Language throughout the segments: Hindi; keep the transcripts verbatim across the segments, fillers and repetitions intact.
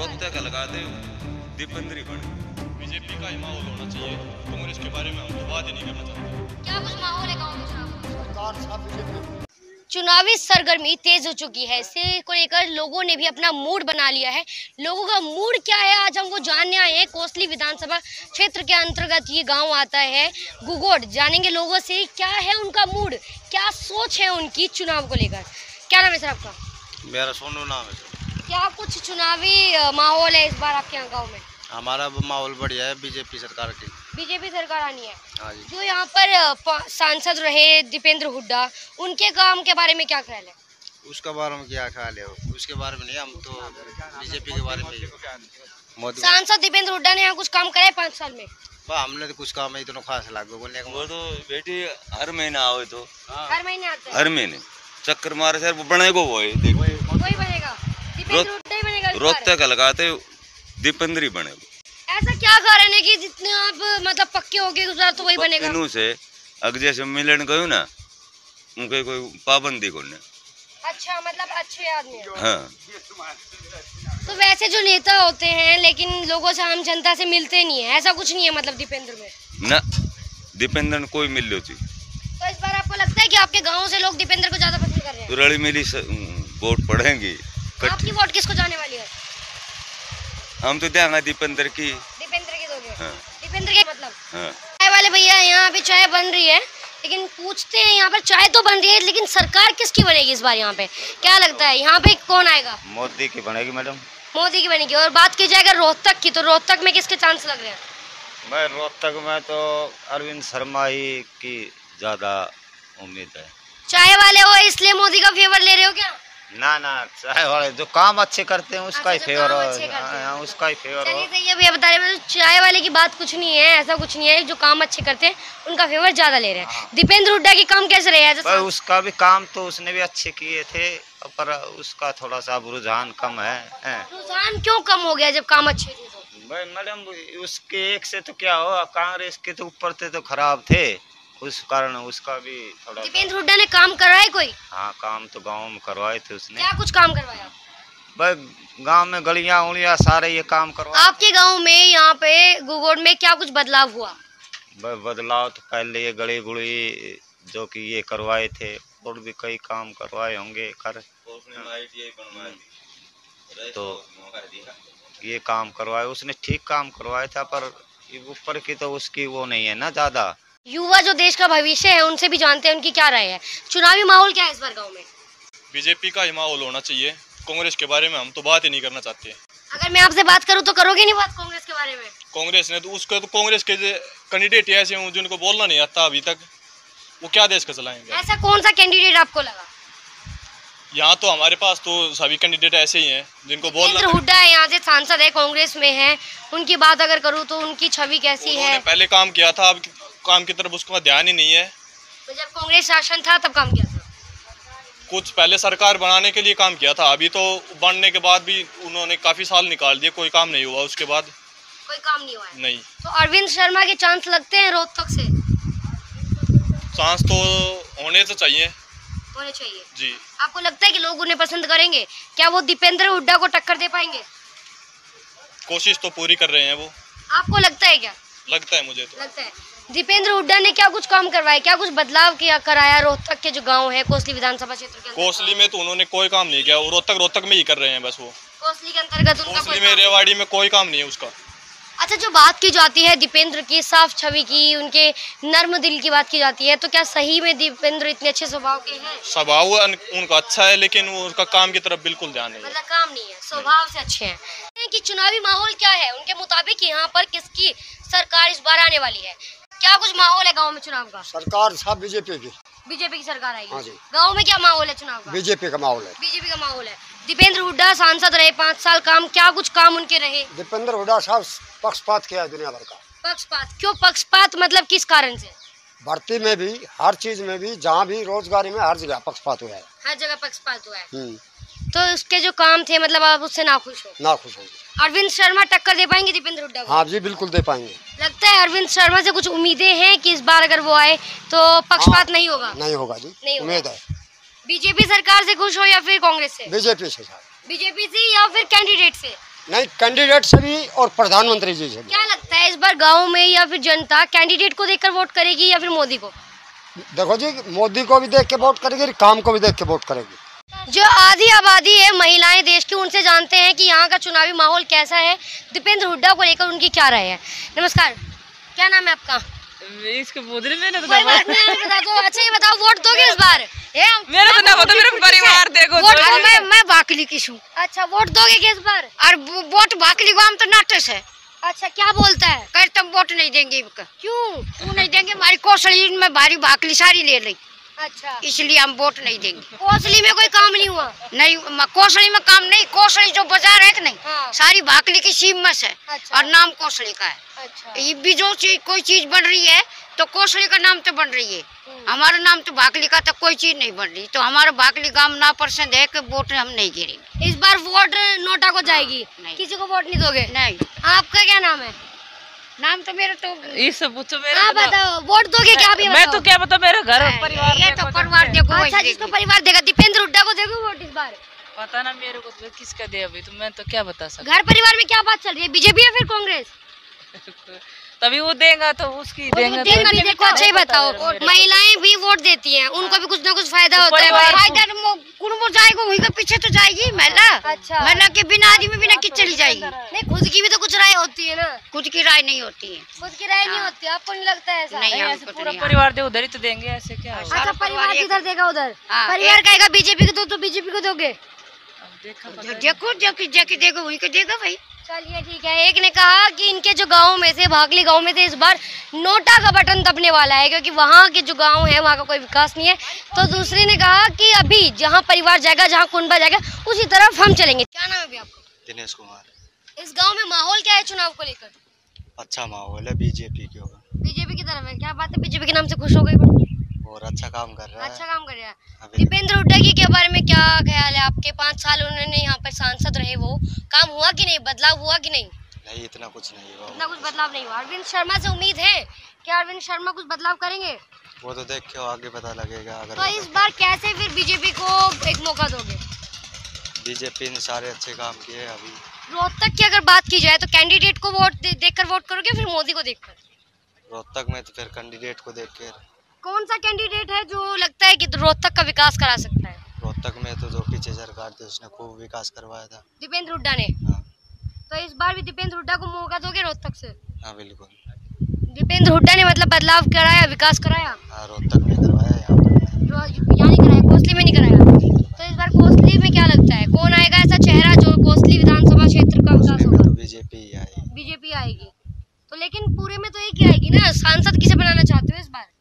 रोहतक लगा दे दीपेंद्र ही बने। बीजेपी का ही माहौल होना चाहिए, कांग्रेस के बारे में हम तो बात ही नहीं करना चाहते। क्या कुछ माहौल है गाँव में? चुनावी सरगर्मी तेज हो चुकी है, इसे को लेकर लोगों ने भी अपना मूड बना लिया है। लोगों का मूड क्या है आज हम वो जानने आए हैं। कोसली विधानसभा क्षेत्र के अंतर्गत ये गांव आता है गुगोट। जानेंगे लोगों से क्या है उनका मूड, क्या सोच है उनकी चुनाव को लेकर। क्या नाम है सर आपका? मेरा सोनू नाम है सर। क्या कुछ चुनावी माहौल है इस बार आपके यहाँ गाँव में? हमारा माहौल बढ़िया है, बीजेपी सरकार की। बीजेपी सरकार आनी है। हाँ जी। जो यहाँ पर सांसद रहे दीपेंद्र हुड्डा, उनके काम के बारे में क्या ख्याल है? उसके बारे में क्या ख्याल है? उसके बारे में नहीं, हम तो बीजेपी के बारे में। मोदी सांसद दीपेंद्र हुड्डा ने यहाँ कुछ काम करा है पाँच साल में? हमने तो कुछ काम इतना खास लागू बोलने का। वो तो बेटी हर महीने आओ तो हर महीने आते हैं। हर महीने चक्कर मारे सर वो बनेगा, वो है देखो वही बनेगा, दीपेंद्र हुड्डा ही बनेगा। रोहतक लगाते दीपेंद्र ही बनेगा। ऐसा क्या कारण है कि जितने आप मतलब पक्के हो गए गुजरात तो वही बनेगा? इनू से अग जैसे मिलन गयो ना उनके कोई पाबंदी को नहीं। अच्छा, मतलब अच्छे आदमी है। हाँ। तो वैसे जो नेता होते हैं लेकिन लोगों से, आम जनता से मिलते नहीं है, ऐसा कुछ नहीं है मतलब दीपेंद्र में? ना, दीपेंद्र ने कोई मिल लो थी। तो इस बार आपको लगता है कि आपके गाँव से लोग दीपेंद्र को ज्यादा पसंद कर रहे हैं? तो रली मिली वोट पड़ेंगी। आपकी वोट किसको जाने वाली है? हम तो देंगे दीपेंद्र की। दीपेंद्र की दोगे? हाँ। दीपेंद्र के मतलब? हाँ। चाय वाले भैया, यहाँ पे चाय बन रही है लेकिन पूछते हैं यहाँ पर चाय तो बन रही है लेकिन सरकार किसकी बनेगी इस बार? यहाँ पे क्या लगता है यहाँ पे कौन आएगा? मोदी की बनेगी मैडम। मोदी की बनेगी। और बात की जाए अगर रोहतक की, तो रोहतक में किसके चांस लग रहे हैं? मैं रोहतक में तो अरविंद शर्मा ही की ज्यादा उम्मीद है। चाय वाले हो इसलिए मोदी का फेवर ले रहे हो क्या? ना ना, चाय वाले जो काम अच्छे करते हैं उसका ही अच्छा, जो फेवर काम अच्छे करते हैं। है, उसका ही फेवर चलिए है। सही है भैया, बता रहे हैं चाय वाले की बात कुछ नहीं है, ऐसा कुछ नहीं है। जो काम अच्छे करते हैं उनका फेवर ज्यादा ले रहे हैं। दीपेंद्र हुड्डा के काम कैसे रहे हैं? उसका भी काम तो उसने भी अच्छे किए थे, पर उसका थोड़ा सा रुझान कम है। रुझान क्यों कम हो गया जब काम अच्छे थे? तो भाई मैडम उसके एक से तो क्या हो, कांग्रेस के तो ऊपर थे तो खराब थे, उस कारण उसका भी थोड़ा। दीपेंद्र हुड्डा ने काम कराया कोई? हाँ, काम तो गांव में करवाए थे उसने। क्या कुछ काम करवाया? भाई गांव में गलियां उलियां सारे ये काम करवाए। आपके गांव में यहाँ पे गुगोट में क्या कुछ बदलाव हुआ? भाई बदलाव तो पहले ये गली गुड़ी जो कि ये करवाए थे, और भी कई काम करवाए होंगे कर, तो ये काम करवाए उसने, ठीक काम करवाया था, पर ऊपर की तो उसकी वो नहीं है ना ज्यादा। युवा जो देश का भविष्य है उनसे भी जानते हैं उनकी क्या राय है। चुनावी माहौल क्या है इस बार गांव में? बीजेपी का ही माहौल होना चाहिए, कांग्रेस के बारे में हम तो बात ही नहीं करना चाहते। अगर मैं आपसे बात करूं तो करोगे नहीं बात कांग्रेस के बारे में? कांग्रेस ने तो उसको तो कांग्रेस के कैंडिडेट ऐसे हैं जिनको बोलना नहीं आता अभी तक, वो क्या देश का चलाएंगे? ऐसा कौन सा कैंडिडेट आपको लगा? यहाँ तो हमारे पास तो सभी कैंडिडेट ऐसे ही हैं जिनको बोलना। दीपेंद्र हुड्डा है, यहाँ से सांसद है, कांग्रेस में है, उनकी बात अगर करूँ तो उनकी छवि कैसी है? पहले काम किया था, अब काम की तरफ उसका ध्यान ही नहीं है। तो जब कांग्रेस शासन था तब काम किया था? कुछ पहले सरकार बनाने के लिए काम किया था, अभी तो बनने के बाद भी उन्होंने काफी साल निकाल दिए, कोई काम नहीं हुआ उसके बाद। कोई काम नहीं हुआ है? नहीं। तो अरविंद शर्मा के चांस लगते हैं रोहतक से? चांस तो होने तो चाहिए। होने चाहिए जी। आपको लगता है कि लोग उन्हें पसंद करेंगे? क्या वो दीपेंद्र हुड्डा को टक्कर दे पाएंगे? कोशिश तो पूरी कर रहे हैं वो। आपको लगता है क्या? लगता है मुझे तो। लगता है। दीपेंद्र हुड्डा ने क्या कुछ काम करवाया, क्या कुछ बदलाव किया कराया रोहतक के जो गांव है कोसली विधानसभा क्षेत्र के? कोसली में तो उन्होंने कोई काम नहीं किया, रोहतक रोहतक में ही कर रहे हैं बस। वो कोसली के अंतर्गत उनका कोसली में, रेवाड़ी में कोई काम नहीं है उसका। अच्छा, जो बात की जाती है दीपेंद्र की साफ छवि की, उनके नर्म दिल की बात की जाती है, तो क्या सही में दीपेंद्र इतने अच्छे स्वभाव के हैं? स्वभाव उनका अच्छा है लेकिन वो उनका काम की तरफ बिल्कुल ध्यान नहीं है। मतलब काम नहीं है, स्वभाव से अच्छे हैं। कि चुनावी माहौल क्या है उनके मुताबिक, यहाँ पर किसकी सरकार इस बार आने वाली है? क्या कुछ माहौल है गाँव में चुनाव का? सरकार सब बीजेपी की। बीजेपी की सरकार आएगी। हाँ जी। गाँव में क्या माहौल है चुनाव का? बीजेपी का माहौल है। बीजेपी का माहौल है। दीपेंद्र हुड्डा सांसद रहे पाँच साल, काम क्या कुछ काम उनके रहे? दीपेंद्र हुड्डा साहब पक्षपात किया है दुनिया भर का। पक्षपात क्यों? पक्षपात मतलब किस कारण से? भर्ती में भी, हर चीज में भी, जहाँ भी रोजगारी में, हर जगह पक्षपात हुआ है। हर जगह पक्षपात हुआ है। हम्म। तो उसके जो काम थे, मतलब आप उससे नाखुश हो? ना खुश होंगे। अरविंद शर्मा टक्कर दे पाएंगे दीपेंद्र हुड्डा को? हाँ जी, बिल्कुल दे पाएंगे। लगता है अरविंद शर्मा से कुछ उम्मीदें हैं कि इस बार अगर वो आए तो पक्षपात हाँ, नहीं होगा? नहीं होगा जी, नहीं होगा। उम्मीद है। बीजेपी सरकार से खुश हो या फिर कांग्रेस से? बीजेपी से साहब। बीजेपी से या फिर कैंडिडेट से? नहीं, कैंडिडेट से भी और प्रधानमंत्री जी से भी। क्या लगता है इस बार गांव में या फिर जनता कैंडिडेट को देखकर वोट करेगी या फिर मोदी को? देखो जी, मोदी को भी देख के वोट करेगी, काम को भी देख के वोट करेगी। जो आधी आबादी है महिलाएं देश की, उनसे जानते हैं कि यहाँ का चुनावी माहौल कैसा है, दीपेंद्र हुड्डा को लेकर उनकी क्या राय है। नमस्कार, क्या नाम है आपका? इसके बोधने में ना तो कोई बात नहीं, बता दो। अच्छा ये बताओ, वोट दोगे इस बार? ये मेरा तो ना होता, मेरा परिवार देखो। वोट तो मैं मैं बाकली की हूँ। अच्छा, वोट दोगे क्या इस बार? और वोट बाकली गांव तो नाटक है। अच्छा, क्या बोलता है? कर तुम वोट नहीं देंगे। क्यों? क्यों नहीं देंगे? हमारी कौशली में भारी बाकली सारी ले ली, अच्छा, इसलिए हम वोट नहीं देंगे। कोसली में कोई काम नहीं हुआ? नहीं, म- कौशली में काम नहीं। कौशली जो बाजार है कि नहीं, हाँ। सारी बाकली की सीमत है। अच्छा। और नाम कौशली का है। अच्छा, ये भी जो चीज कोई चीज बन रही है तो कौशली का नाम तो बन रही है, हमारा नाम तो बाकली का तो कोई चीज नहीं बन रही। तो हमारा बाकली गांव ना पसंद है कि वोट हम नहीं गिरेंगे। इस बार वोट नोटा को जाएगी? नहीं। किसी को वोट नहीं दोगे? नहीं, आपका क्या नाम है? नाम तो मेरा तो ये सब पूछो मेरे हाँ बताओ, वोट दोगे क्या? अभी मैं बताओ। तो क्या बता, मेरा घर परिवार ये देखो तो परिवार देखो। अच्छा, वही जिसको देगी। परिवार देगा, दीपेंद्र हुड्डा को दोगे वोट इस बार? पता ना मेरे को तो किसका दे, अभी तो मैं तो क्या बता सकता। घर परिवार में क्या बात चल रही है, बीजेपी या फिर कांग्रेस? तभी वो देगा तो उसकी देंगे। देंगे भी, देखो अच्छा ही बताओ, महिलाएं भी वोट देती हैं, उनको भी कुछ ना कुछ फायदा होता है। परिवार- फायदा तो मो- कुछ जाएगा, वही के पीछे तो जाएगी महिला। अच्छा। महिला के बिना आदमी बिना किस चली जाएगी। नहीं, खुद की भी तो कुछ राय होती है ना। खुद की राय नहीं होती है। खुद की राय नहीं होती, आपको नहीं लगता है ऐसा? नहीं, नहीं, हमको ऐसे तो पूरा नहीं। परिवार दे उधर ही तो देंगे, ऐसे क्या होगा? अच्छा, परिवार एक- किधर देगा उधर? हाँ, परिवार एक- कहेगा बीजेपी को दो तो बीजेपी को दोगे? अब देखा पता जो नहीं। देखो जो कि जो कि देगा वही को देगा भाई। चलिए ठीक है। एक ने कहा कि इनके जो गांव में से, भागली गांव में से इस बार नोटा का बटन दबने वाला है, क्योंकि वहाँ के जो गांव है वहाँ का कोई विकास नहीं है। तो दूसरे ने कहा कि अभी जहाँ परिवार जाएगा, जहाँ कुनबा जाएगा, उसी तरफ हम चलेंगे। क्या नाम है अभी आपका? दिनेश कुमार। इस गांव में माहौल क्या है चुनाव को लेकर? अच्छा माहौल है, बीजेपी की होगा बीजेपी की तरफ है। क्या बात है, बीजेपी के नाम से खुश हो गई? और अच्छा काम कर रहा है। अच्छा काम कर रहा है। अभी दीपेंद्र हुड्डा की के बारे में क्या ख्याल है आपके? पाँच साल उन्होंने यहाँ पर सांसद रहे, वो काम हुआ कि नहीं, बदलाव हुआ कि नहीं? नहीं, इतना कुछ नहीं हुआ। इतना कुछ बदलाव नहीं हुआ। अरविंद शर्मा से उम्मीद है कि अरविंद शर्मा कुछ बदलाव करेंगे? वो तो देख के आगे पता लगेगा। अगर तो इस बार कैसे फिर बीजेपी को एक मौका दोगे? बीजेपी ने सारे अच्छे काम किए। अभी रोहतक की अगर बात की जाए तो कैंडिडेट को वोट दे, देखकर वोट करोगे फिर मोदी को देखकर? रोहतक में तो फिर कैंडिडेट को देख के। कौन सा कैंडिडेट है जो लगता है कि रोहतक का विकास करा सकता है? रोहतक में तो जो पीछे सरकार थी उसने खूब विकास करवाया था। दीपेंद्र हुड्डा ने। हाँ तो इस बार भी दीपेंद्र हुड्डा को मौका दोगे रोहतक से? हाँ बिल्कुल। दीपेंद्र हुड्डा ने मतलब बदलाव कराया, विकास कराया? हाँ, रोहतक में करवाया, यहाँ पर नहीं। जो यहाँ नहीं कराया, कोसली में नहीं कराया। तो इस बार कोसली में क्या लगता है, कौन आएगा ऐसा चेहरा जो कोसली विधानसभा क्षेत्र का विकास उसमें होगा? तो बीजेपी ही आई। बीजेपी आएगी। तो लेकिन पूरे में तो एक ही आएगी ना। सांसद किसे बनाना चाहते हो इस बार?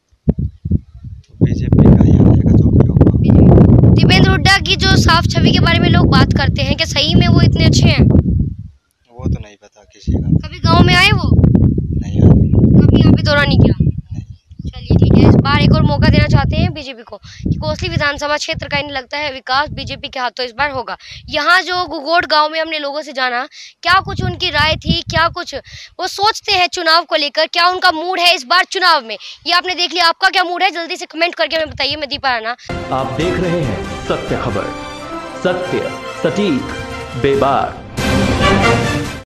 तो बीजेपी का ही आएगा जो भी होगा। दीपेंद्र हुड्डा की जो साफ छवि के बारे में लोग बात करते हैं कि सही में वो इतने अच्छे हैं? वो तो नहीं पता किसी का। कभी गांव में आए वो? नहीं आए। कभी यहाँ पे दौरा नहीं किया? नहीं। चलिए ठीक है। इस बार एक और मौका देना चाहते हैं बीजेपी को कि कोसली विधानसभा क्षेत्र का इन्हें लगता है विकास बीजेपी के हाथों इस बार होगा। यहाँ जो गुगोट गांव में हमने लोगों से जाना, क्या कुछ उनकी राय थी, क्या कुछ वो सोचते हैं चुनाव को लेकर, क्या उनका मूड है इस बार चुनाव में, ये आपने देख लिया। आपका क्या मूड है जल्दी से कमेंट करके हमें बताइए। मैं दीपा राणा, आप देख रहे हैं सत्य खबर, सत्य सटीक बेबाक।